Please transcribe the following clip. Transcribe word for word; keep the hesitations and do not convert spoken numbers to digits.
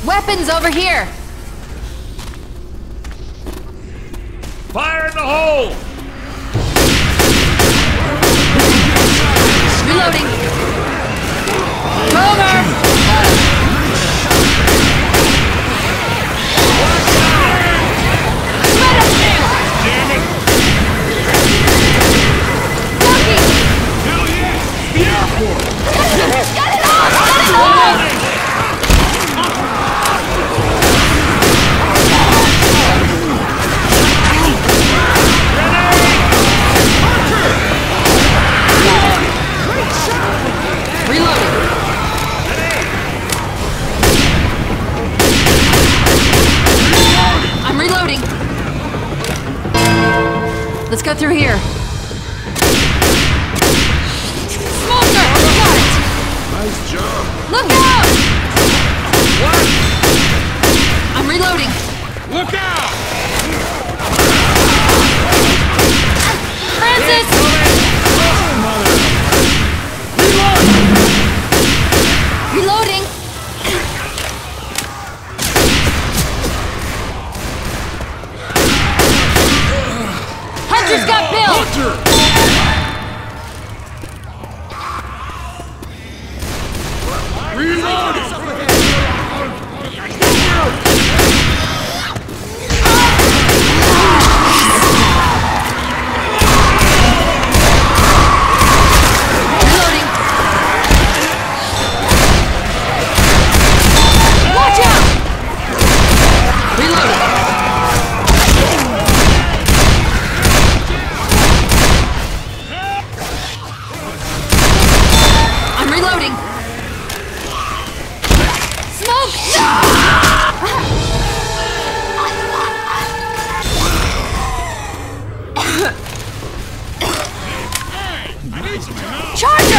Weapons over here! Fire in the hole! Reloading! Over! Damn it! Monkey! Hell yeah! The airport! Get it off! Get it off! Reloading! I'm reloading! Let's go through here. Smoker! Got it! Nice job! Look out! What? I'm reloading! Look out! Francis! Reloading! Hunter's got Bill! Hunter! Reloading! Reloading! Watch out! Reloading! I'm reloading! Smoke! Charge